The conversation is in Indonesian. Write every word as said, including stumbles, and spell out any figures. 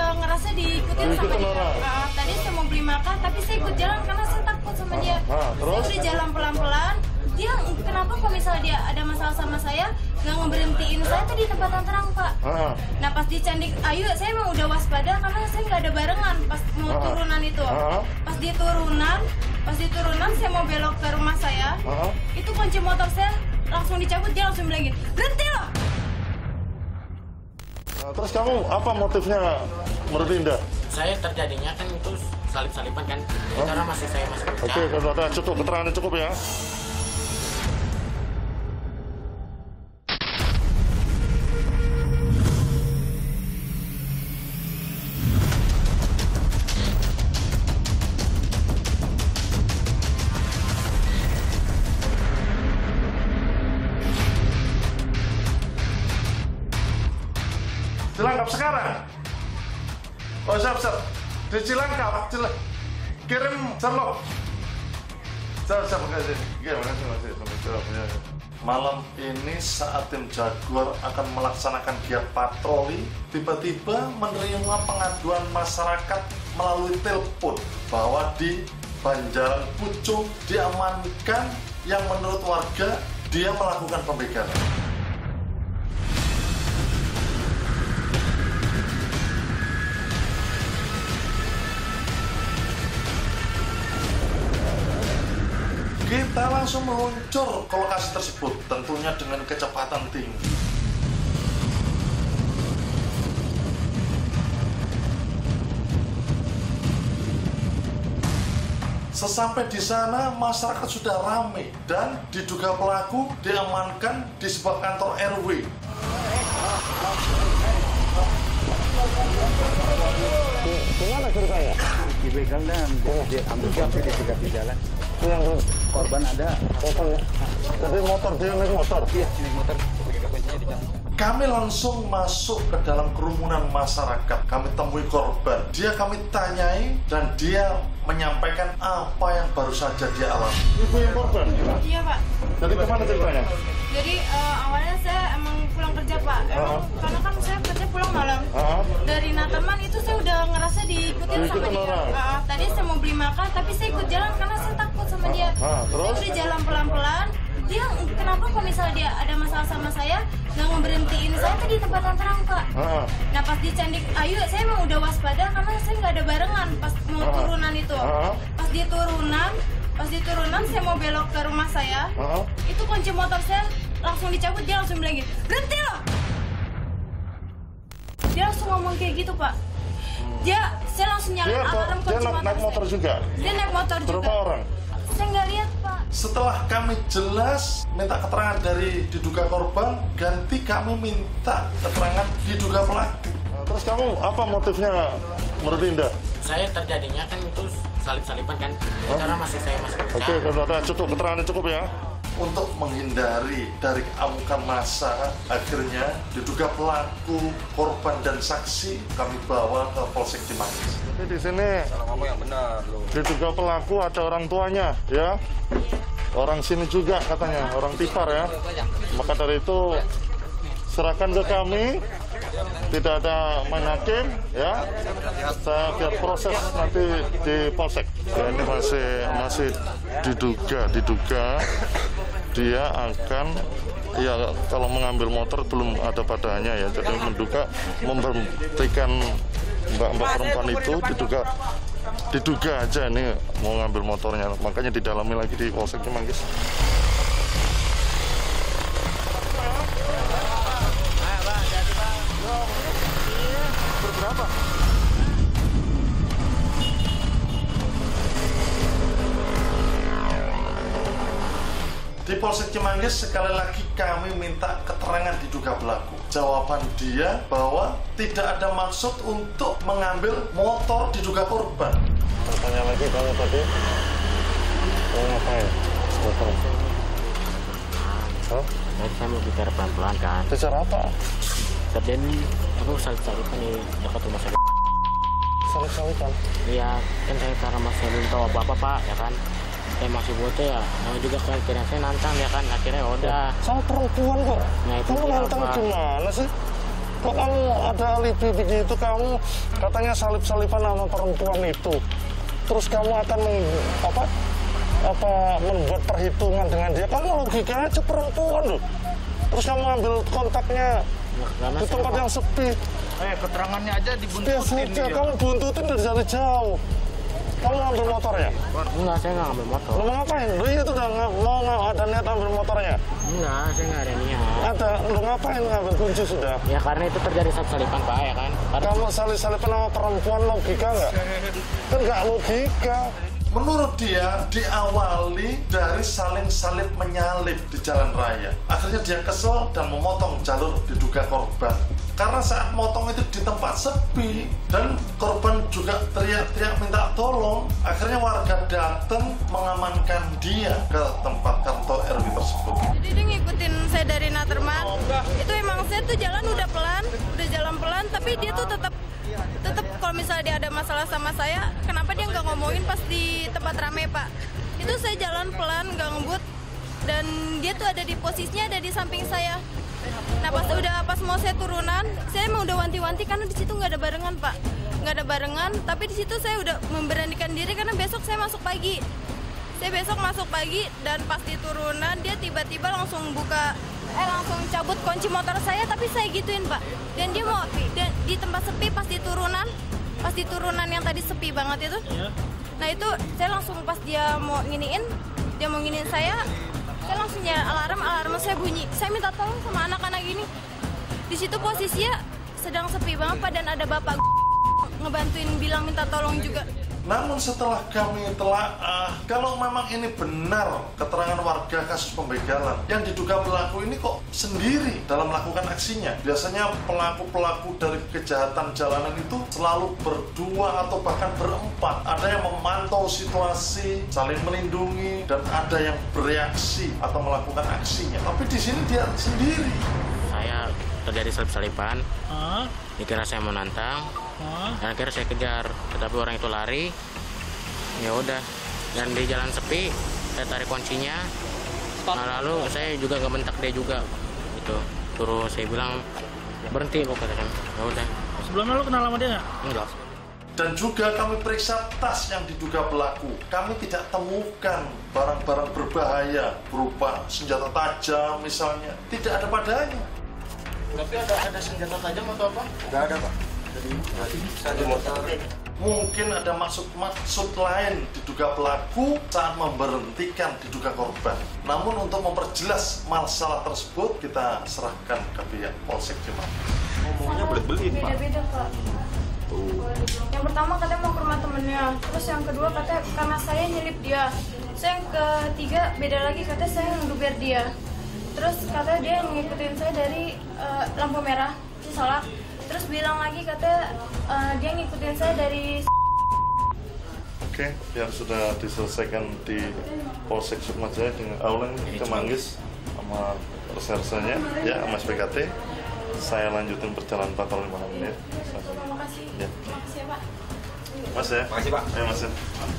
ngerasa diikutin sama dia. Uh, tadi saya mau beli makan, tapi saya ikut jalan karena saya takut sama dia. Ah, terus? Saya udah jalan pelan-pelan. Dia kenapa kalau misalnya dia ada masalah sama saya, nggak ngeberhentiin saya tuh di tempat yang terang, Pak. Ah. Nah pas di Candik Ayu, saya emang udah waspada karena saya nggak ada barengan pas mau Ah. turunan itu. Ah. Pas di turunan, pas di turunan saya mau belok ke rumah saya. Ah. Itu kunci motor saya langsung dicabut, dia langsung bilang gitu, berhenti loh. Nah, terus kamu apa motifnya menurut Indah? Saya terjadinya kan itu salip-salipan kan, Oh. karena masih saya masih kerja. Oke, kalau ada cukup keterangannya cukup ya. Cilangkap sekarang. Oh, siap, siap. Di Cilangkap, Cil kirim Sherlock. Siap, siap, makasih. Iya, makasih, makasih. makasih. Malam ini saat tim Jaguar akan melaksanakan giat patroli, tiba-tiba menerima pengaduan masyarakat melalui telepon bahwa di Banjaran Pucung diamankan yang menurut warga dia melakukan pembegalan. Kita langsung meluncur ke lokasi tersebut, tentunya dengan kecepatan tinggi. Sesampai di sana, masyarakat sudah ramai dan diduga pelaku diamankan di sebuah kantor R W. Gimana ceritanya? Dibegal dan dia ambil sampai di tiga di jalan. Yang korban ada motor ya? Jadi motor, dia naik motor? Iya, naik motor. Kuncinya di dalam. Kami langsung masuk ke dalam kerumunan masyarakat. Kami temui korban. Dia kami tanyai dan dia menyampaikan apa yang baru saja dia alami. Ibu yang korban? Iya, Pak. Jadi kemana ceritanya? Jadi uh, awalnya saya emang pulang kerja, Pak. Emang Uh-huh. karena kan saya kerja pulang malam. Uh-huh. Dari Nateman itu saya udah ngerasa diikutin Diikutin sama dia. orang? Uh, tadi saya mau beli makan, tapi saya ikut jalan karena saya takut sama dia. Uh-huh. Terus? Saya udah jalan pelan-pelan. Dia kenapa kalau misalnya dia ada masalah sama saya, nggak ngeberhentiin saya tuh di tempat yang terang, Pak. Uh-huh. Nah pas di Candik Ayu, saya emang udah waspada karena saya nggak ada barengan pas mau Uh-huh. turunan itu. Uh-huh. Pas di turunan, pas di turunan saya mau belok ke rumah saya. Uh-huh. Itu kunci motor saya langsung dicabut, dia langsung bilang gitu, berhenti loh. Dia langsung ngomong kayak gitu, Pak. Dia, saya langsung nyalain Dia, alarm dia kunci naik, motor naik motor saya. juga? Dia naik motor Berapa juga. orang? Saya nggak lihat, Pak. Setelah kami jelas minta keterangan dari diduga korban, ganti kami minta keterangan diduga pelaku. Nah, terus kamu apa motifnya menurut Indah? Saya terjadinya kan itu salip-salipan kan, Oh. karena masih saya masih kerja. Oke, kalau ada cukup keterangannya cukup ya. Untuk menghindari dari amukan massa, akhirnya diduga pelaku, korban dan saksi kami bawa ke Polsek Cimanggis. Jadi di sini Kalau ngomong yang benar, lu. diduga pelaku ada orang tuanya, ya. Orang sini juga katanya, orang Tipar ya. Maka dari itu serahkan ke kami, tidak ada main hakim, ya. Saya biar proses nanti di Polsek. Ya, ini masih masih diduga, diduga dia akan, ya kalau mengambil motor belum ada padanya ya, jadi menduga memberhentikan mbak-mbak perempuan itu, diduga diduga aja ini mau ngambil motornya, makanya didalami lagi di Polsek Cimanggis. Berapa? Di Polsek Cimanggis sekali lagi kami minta keterangan diduga pelaku. Jawaban dia bahwa tidak ada maksud untuk mengambil motor diduga korban. Tanya lagi kamu tadi, mau ngapain? Motor. Hah? Jadi saya mau bicara pelan-pelan kan. Bicara apa? Terjadi aku salip-salipan di dekat rumah saya. Salip-salipan? Iya, kan saya karena masih belum tahu apa-apa, Pak, ya kan. Saya masih bocah ya, mau juga kan kira saya nantang ya kan, akhirnya udah. Sama perempuan kok. Nah, itu kamu dia, nantang Pak. gimana sih? Kok kamu ada alibi begitu, kamu katanya salip-salipan sama perempuan itu. Terus kamu akan meng, apa, apa membuat perhitungan dengan dia. Kamu logika aja perempuan loh. Terus kamu ambil kontaknya di tempat yang sepi. Eh, keterangannya aja dibuntutin. Biasanya kamu buntutin dari jauh. Kamu ngambil motornya? Enggak, saya nggak ngambil motor. Lo mau ngapain? Lo itu udah nggak mau nggak ada niat ambil motornya? Enggak, saya nggak ada niat. Ada. Lo ngapain ngambil kunci sudah? Ya karena itu terjadi salip-salipan Pak, ya kan? Karena... Kamu salip-salipan sama perempuan, logika nggak? Kan nggak logika. Menurut dia, diawali dari saling salip menyalip di jalan raya. Akhirnya dia kesel dan memotong jalur diduga korban. Karena saat motong itu di tempat sepi dan korban juga teriak-teriak minta tolong. Akhirnya warga datang mengamankan dia ke tempat kantor R W tersebut. Jadi dia ngikutin saya dari Naterman. Itu emang saya tuh jalan udah pelan, udah jalan pelan, tapi dia tuh tetap tetap kalau misalnya dia ada masalah sama saya, kenapa dia nggak ngomongin pas di tempat rame Pak? Itu saya jalan pelan, nggak ngebut, dan dia tuh ada di posisinya ada di samping saya. Nah pas udah pas mau saya turunan, saya emang udah wanti-wanti karena di situ nggak ada barengan Pak, nggak ada barengan. Tapi di situ saya udah memberanikan diri karena besok saya masuk pagi. Saya besok masuk pagi dan pas di turunan dia tiba-tiba langsung buka, eh langsung cabut kunci motor saya, tapi saya gituin Pak. Dan dia mau dan di tempat sepi pas di turunan, pas di turunan yang tadi sepi banget itu. Nah itu saya langsung pas dia mau nginiin, dia mau nginiin saya. Saya langsung nyalain alarm, alarm saya bunyi. Saya minta tolong sama anak-anak ini. Di situ posisinya sedang sepi banget Pak, dan ada bapak ngebantuin bilang minta tolong juga. Namun setelah kami telaah, kalau memang ini benar keterangan warga kasus pembegalan, yang diduga pelaku ini kok sendiri dalam melakukan aksinya. Biasanya pelaku-pelaku dari kejahatan jalanan itu selalu berdua atau bahkan berempat. Ada yang memantau situasi, saling melindungi, dan ada yang bereaksi atau melakukan aksinya. Tapi di sini dia sendiri. Saya terjadi salip-salipan, Ah, dikira saya mau nantang, ah. dan akhirnya saya kejar, tetapi orang itu lari. Ya udah, dan di jalan sepi saya tarik kuncinya. Nah, lalu saya juga nggak bentak dia juga, gitu. Terus saya bilang berhenti kok, katakan. Ya udah. Sebelumnya lu kenal sama dia nggak? Enggak. Dan juga kami periksa tas yang diduga pelaku. Kami tidak temukan barang-barang berbahaya berupa senjata tajam misalnya. Tidak ada padanya. Tapi ada ada senjata tajam atau apa? Nggak ada Pak. Jadi saya motor. Mungkin ada maksud-maksud lain diduga pelaku saat memberhentikan diduga korban. Namun untuk memperjelas masalah tersebut, kita serahkan ke pihak Polsek Cimahi. Ngomongnya belit-belit Pak. Beda-beda Pak. Yang pertama katanya mau ke rumah temennya, terus yang kedua katanya karena saya nyelip dia. Saya yang ketiga beda lagi, katanya saya ngeduber dia. Terus katanya dia ngikutin saya dari uh, lampu merah Cisolak. Terus bilang lagi katanya uh, dia ngikutin saya dari. Oke, biar sudah diselesaikan di Polsek Sukmajaya dengan Aulen ke Manggis sama resersenya, ya, sama S P K T. Saya lanjutin perjalanan patroli malam ini ya. Terima kasih. Ya. Terima kasih ya Pak. Mas ya. Makasih Pak. Ayo Mas ya.